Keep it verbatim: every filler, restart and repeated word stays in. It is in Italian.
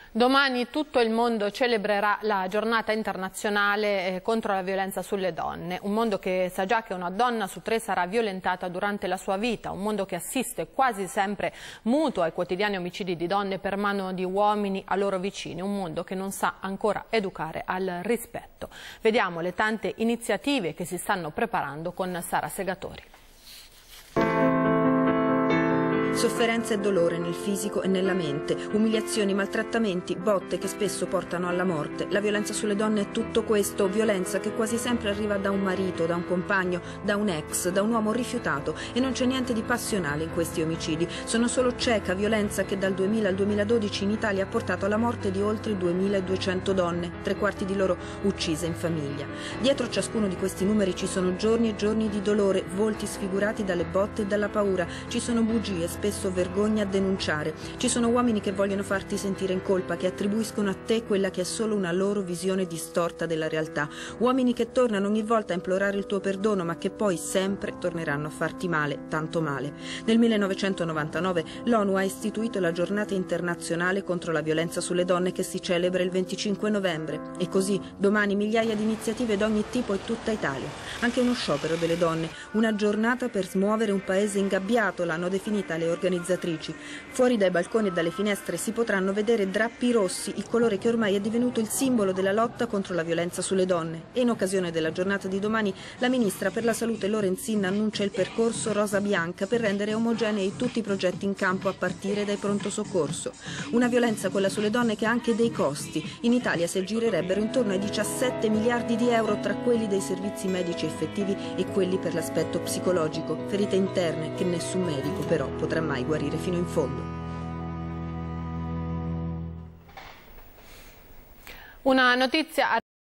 Domani tutto il mondo celebrerà la giornata internazionale contro la violenza sulle donne, un mondo che sa già che una donna su tre sarà violentata durante la sua vita, un mondo che assiste quasi sempre muto ai quotidiani omicidi di donne per mano di uomini a loro vicini, un mondo che non sa ancora educare al rispetto. Vediamo le tante iniziative che si stanno preparando con Sara Segatori. Sofferenza e dolore nel fisico e nella mente, umiliazioni, maltrattamenti, botte che spesso portano alla morte. La violenza sulle donne è tutto questo, violenza che quasi sempre arriva da un marito, da un compagno, da un ex, da un uomo rifiutato, e non c'è niente di passionale in questi omicidi. Sono solo cieca violenza che dal duemila al duemiladodici in Italia ha portato alla morte di oltre duemiladuecento donne, tre quarti di loro uccise in famiglia. Dietro ciascuno di questi numeri ci sono giorni e giorni di dolore, volti sfigurati dalle botte e dalla paura, ci sono bugie, spesso vergogna a denunciare. Ci sono uomini che vogliono farti sentire in colpa, che attribuiscono a te quella che è solo una loro visione distorta della realtà. Uomini che tornano ogni volta a implorare il tuo perdono, ma che poi sempre torneranno a farti male, tanto male. Nel millenovecentonovantanove l'ONU ha istituito la giornata internazionale contro la violenza sulle donne, che si celebra il venticinque novembre. E così domani migliaia di iniziative d'ogni tipo in tutta Italia. Anche uno sciopero delle donne, una giornata per smuovere un paese ingabbiato, l'hanno definita le organizzatrici. Fuori dai balconi e dalle finestre si potranno vedere drappi rossi, il colore che ormai è divenuto il simbolo della lotta contro la violenza sulle donne. E in occasione della giornata di domani la ministra per la salute Lorenzin annuncia il percorso Rosa Bianca per rendere omogenei tutti i progetti in campo a partire dai pronto soccorso. Una violenza, quella sulle donne, che ha anche dei costi. In Italia si aggirerebbero intorno ai diciassette miliardi di euro tra quelli dei servizi medici effettivi e quelli per l'aspetto psicologico. Ferite interne che nessun medico però potrà mai guarire fino in fondo. Una notizia